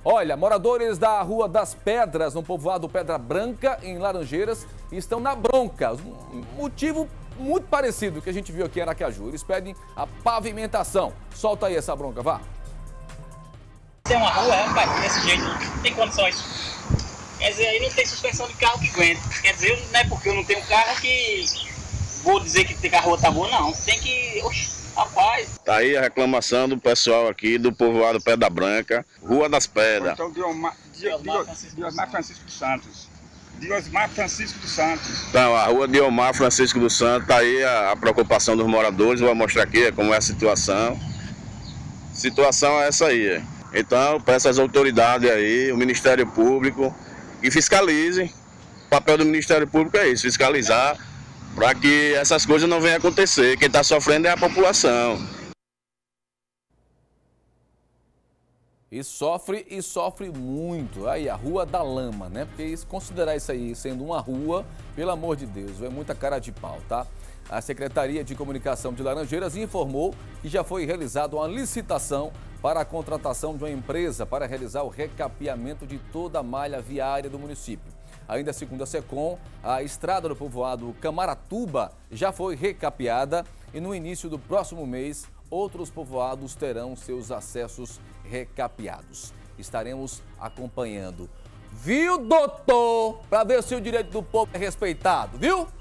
Olha, moradores da Rua das Pedras, no povoado Pedra Branca, em Laranjeiras, estão na bronca. Um motivo muito parecido que a gente viu aqui em Aracaju. Eles pedem a pavimentação. Solta aí essa bronca, vá. Se é uma rua, rapaz, desse jeito, não tem condições. Quer dizer, aí não tem suspensão de carro que aguenta. Quer dizer, não é porque eu não tenho carro que vou dizer que a rua tá boa, não. Tem que... Oxi. Rapaz. Tá aí a reclamação do pessoal aqui do povoado Pedra Branca, Rua das Pedras. Então, Diosmar Francisco dos Santos. Diosmar Francisco dos Santos. Então, a Rua Diosmar Francisco dos Santos, tá aí a preocupação dos moradores. Vou mostrar aqui como é a situação. Situação é essa aí. Então, peço às autoridades aí, o Ministério Público, que fiscalizem. O papel do Ministério Público é isso, fiscalizar, para que essas coisas não venham acontecer. Quem está sofrendo é a população. E sofre muito. Aí, a Rua da Lama, né? Porque considerar isso aí sendo uma rua, pelo amor de Deus, é muita cara de pau, tá? A Secretaria de Comunicação de Laranjeiras informou que já foi realizada uma licitação para a contratação de uma empresa para realizar o recapeamento de toda a malha viária do município. Ainda segundo a SECOM, a estrada do povoado Camaratuba já foi recapeada e no início do próximo mês, outros povoados terão seus acessos recapeados. Estaremos acompanhando. Viu, doutor? Para ver se o direito do povo é respeitado, viu?